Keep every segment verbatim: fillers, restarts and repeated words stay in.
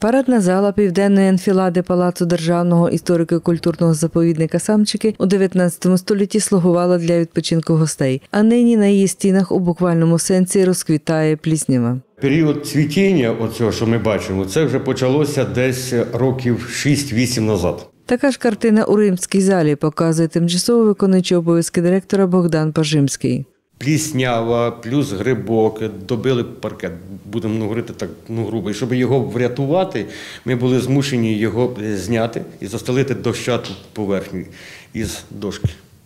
Парадна зала південної анфілади Палацу Державного історико-культурного заповідника Самчики у дев'ятнадцятому столітті слугувала для відпочинку гостей, а нині на її стінах у буквальному сенсі розквітає пліснява. Період цвітіння, оцього, що ми бачимо, це вже почалося десь років шість-вісім назад. Така ж картина у Римській залі показує тимчасово виконуючий обов'язки директора Богдан Пажимський. Пліснява, плюс грибок, добили паркет, будемо ну, говорити так ну, грубо. І щоб його врятувати, ми були змушені його зняти і застелити дощату поверхню із дошки.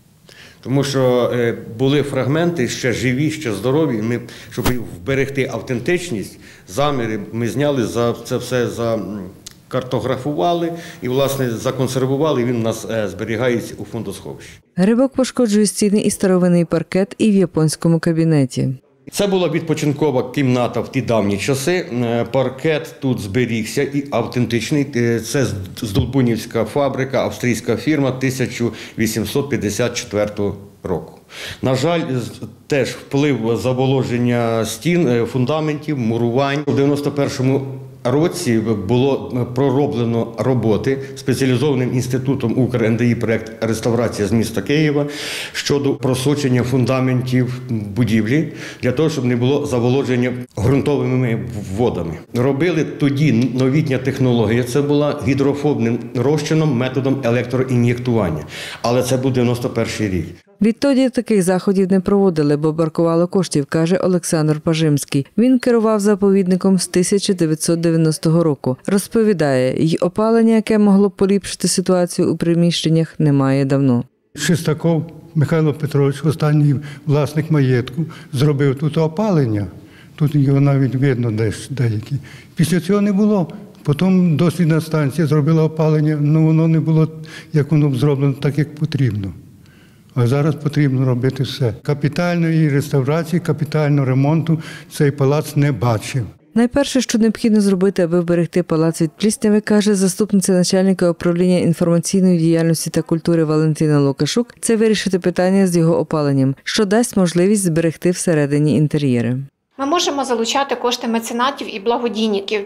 Тому що е, були фрагменти ще живі, ще здорові. Ми, щоб вберегти автентичність, заміри ми зняли, за це все за... картографували і, власне, законсервували, і він у нас зберігається у фондосховищі. Грибок пошкоджує стіни і старовинний паркет, і в японському кабінеті. Це була відпочинкова кімната в ті давні часи. Паркет тут зберігся і автентичний. Це Здолбунівська фабрика, австрійська фірма тисяча вісімсот п'ятдесят четвертого року. На жаль, теж вплив заволоження стін, фундаментів, мурувань. У дев'яносто першому році було пророблено роботи спеціалізованим інститутом УкрНДІ проєкт «Реставрація» з міста Києва щодо просочення фундаментів будівлі для того, щоб не було заволодження ґрунтовими водами. Робили тоді новітня технологія, це була гідрофобним розчином методом електроін'єктування, але це був дев'яносто перший рік. Відтоді таких заходів не проводили, бо бракувало коштів, каже Олександр Пажимський. Він керував заповідником з тисяча дев'ятсот дев'яностого року. Розповідає, й опалення, яке могло б поліпшити ситуацію у приміщеннях, немає давно. Шестаков Михайло Петрович, останній власник маєтку, зробив тут опалення. Тут його навіть видно десь деякі. Після цього не було. Потім дослідна станція зробила опалення, але воно не було, як воно зроблено, так, як потрібно. А зараз потрібно робити все. Капітальної реставрації, капітального ремонту цей палац не бачив. Найперше, що необхідно зробити, аби вберегти палац від плісняви, каже заступниця начальника управління інформаційної діяльності та культури Валентина Лукашук, це вирішити питання з його опаленням, що дасть можливість зберегти всередині інтер'єри. Ми можемо залучати кошти меценатів і благодійників.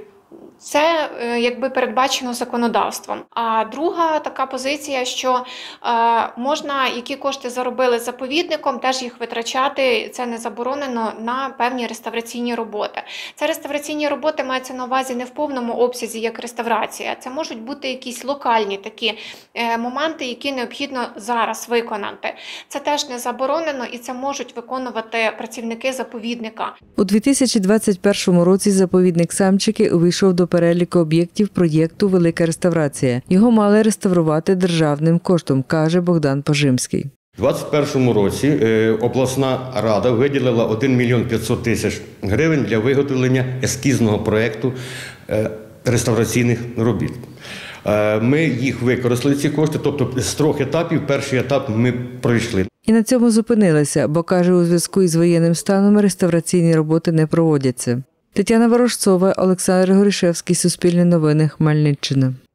Це якби передбачено законодавством. А друга така позиція, що е, можна, які кошти заробили заповідником, теж їх витрачати, це не заборонено, на певні реставраційні роботи. Це реставраційні роботи мається на увазі не в повному обсязі, як реставрація. Це можуть бути якісь локальні такі е, моменти, які необхідно зараз виконати. Це теж не заборонено і це можуть виконувати працівники заповідника. У дві тисячі двадцять першому році заповідник Самчики увійшов до переліку об'єктів проєкту «Велика реставрація». Його мали реставрувати державним коштом, каже Богдан Пажимський. У двадцять першому році обласна рада виділила один мільйон п'ятсот тисяч гривень для виготовлення ескізного проєкту реставраційних робіт. Ми їх використали, ці кошти, тобто з трьох етапів, перший етап ми пройшли. І на цьому зупинилися, бо, каже, у зв'язку із воєнним станом реставраційні роботи не проводяться. Тетяна Ворожцова, Олександр Горішевський, Суспільне новини, Хмельниччина.